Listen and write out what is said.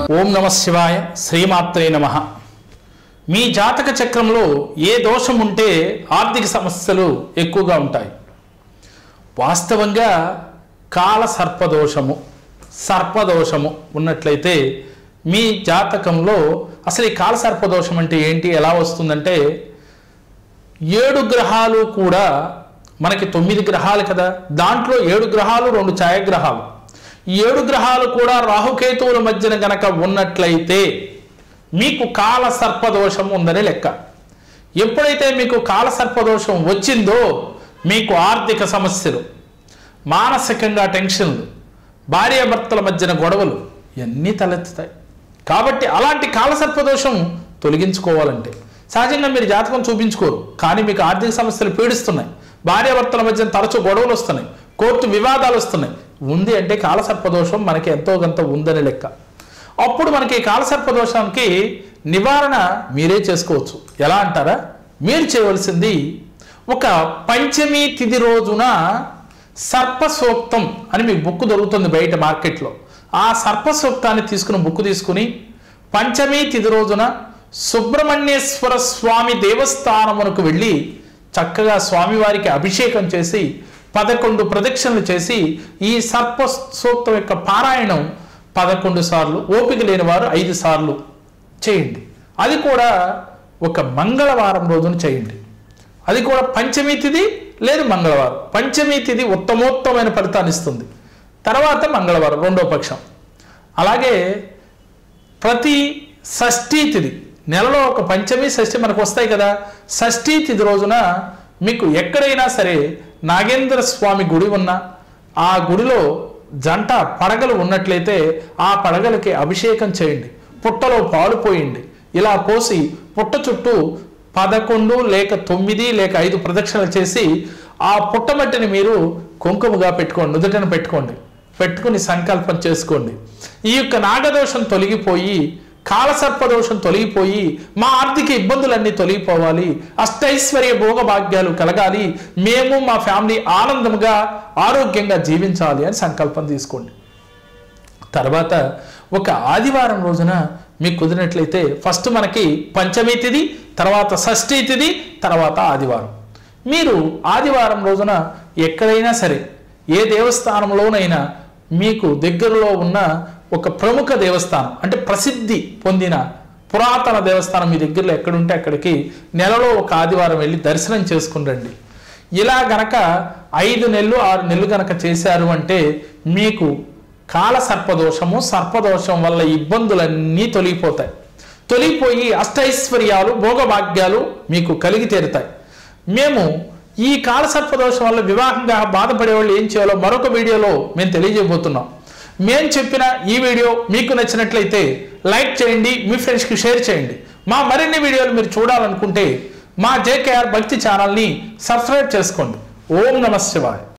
ఓం నమః శివాయ శ్రీమాత్రే నమః. మీ జాతక చక్రంలో ఏ దోషం ఉంటే ఆర్థిక సమస్యలు ఎక్కువగా ఉంటాయి? వాస్తవంగా కాలసర్ప దోషము, సర్పదోషము ఉన్నట్లయితే మీ జాతకంలో అసలు ఈ కాలసర్ప దోషం అంటే ఏంటి, ఎలా వస్తుందంటే 7 గ్రహాలు కూడా మనకి 9 గ్రహాలు కదా, దాంట్లో 7 గ్రహాలు 2 ఛాయాగ్రహాలు. 7 గ్రహాలు కూడా రాహుకేతువుల మధ్యన గనక ఉన్నట్లయితే మీకు కాలసర్పదోషం ఉందని లెక్క. ఎప్పుడైతే మీకు కాలసర్పదోషం వచ్చిందో మీకు ఆర్థిక సమస్యలు, మానసికంగా టెన్షన్లు, భార్యాభర్తల మధ్యన గొడవలు ఇవన్నీ తలెత్తుతాయి. కాబట్టి అలాంటి కాలసర్పదోషం తొలగించుకోవాలంటే సహజంగా మీరు జాతకం చూపించుకోరు, కానీ మీకు ఆర్థిక సమస్యలు పీడిస్తున్నాయి, భార్యాభర్తల మధ్యన తరచూ గొడవలు వస్తున్నాయి, కోర్టు వివాదాలు వస్తున్నాయి, ఉంది అంటే కాలసర్పదోషం మనకి ఎంతో కొంత ఉందని లెక్క. అప్పుడు మనకి కాలసర్పదోషానికి నివారణ మీరే చేసుకోవచ్చు. ఎలా అంటారా? మీరు చేయవలసింది ఒక పంచమి తిథి రోజున సర్పసూక్తం అని మీకు బుక్ దొరుకుతుంది బయట మార్కెట్లో. ఆ సర్పసూక్తాన్ని తీసుకుని బుక్ తీసుకుని పంచమి తిథి రోజున సుబ్రహ్మణ్యేశ్వర స్వామి దేవస్థానమునకు వెళ్ళి చక్కగా స్వామివారికి అభిషేకం చేసి 11 ప్రదక్షిణలు చేసి ఈ సర్ప సూక్తం యొక్క పారాయణం 11 సార్లు, ఓపిక లేని వారు 5 సార్లు చేయండి. అది కూడా ఒక మంగళవారం రోజున చేయండి. అది కూడా పంచమి తిథి లేదు మంగళవారం. పంచమి తిథి ఉత్తమోత్తమైన ఫలితాన్ని ఇస్తుంది, తర్వాత మంగళవారం రెండో పక్షం. అలాగే ప్రతి షష్ఠీ తిథి, నెలలో ఒక పంచమి షష్ఠి మనకు వస్తాయి కదా, షష్ఠీ తిథి రోజున మీకు ఎక్కడైనా సరే నాగేంద్ర స్వామి గుడి ఉన్న ఆ గుడిలో జంట పడగలు ఉన్నట్లయితే ఆ పడగలకి అభిషేకం చేయండి, పుట్టలో పాలు పోయండి. ఇలా పోసి పుట్ట చుట్టూ 11 లేక 9 లేక 5 ప్రదక్షిణలు చేసి ఆ పుట్టమట్టిని మీరు కుంకుమగా పెట్టుకోండి, నుదుటను పెట్టుకుని సంకల్పం చేసుకోండి. ఈ యొక్క నాగదోషం తొలగిపోయి, కాలసర్పదోషం తొలగిపోయి, మా ఆర్థిక ఇబ్బందులన్నీ తొలగిపోవాలి, అష్టైశ్వర్య భోగ భాగ్యాలు కలగాలి, మేము మా ఫ్యామిలీ ఆనందంగా ఆరోగ్యంగా జీవించాలి అని సంకల్పం తీసుకోండి. తర్వాత ఒక ఆదివారం రోజున మీకు కుదిరినట్లయితే ఫస్ట్ మనకి పంచమి తిథి, తర్వాత షష్ఠీ తిథి, తర్వాత ఆదివారం. మీరు ఆదివారం రోజున ఎక్కడైనా సరే ఏ దేవస్థానంలోనైనా మీకు దగ్గరలో ఉన్న ఒక ప్రముఖ దేవస్థానం అంటే ప్రసిద్ధి పొందిన పురాతన దేవస్థానం మీ దగ్గరలో ఎక్కడుంటే అక్కడికి నెలలో ఒక ఆదివారం వెళ్ళి దర్శనం చేసుకుని రండి. ఇలా గనక 5 నెలలు 6 నెలలు గనక చేశారు అంటే మీకు కాలసర్పదోషము, సర్పదోషం వల్ల ఇబ్బందులన్నీ తొలగిపోయి అష్టైశ్వర్యాలు భోగభాగ్యాలు మీకు కలిగి తీరుతాయి. మేము ఈ కాలసర్పదోషం వల్ల వివాహంగా బాధపడే వాళ్ళు ఏం చేయాలో మరొక వీడియోలో మేము తెలియజేయబోతున్నాం. మేము చెప్పిన ఈ వీడియో మీకు నచ్చినట్లయితే లైక్ చేయండి, మీ ఫ్రెండ్స్కి షేర్ చేయండి. మా మరిన్ని వీడియోలు మీరు చూడాలనుకుంటే మా JKR భక్తి ఛానల్ని సబ్స్క్రైబ్ చేసుకోండి. ఓం నమః శివాయ.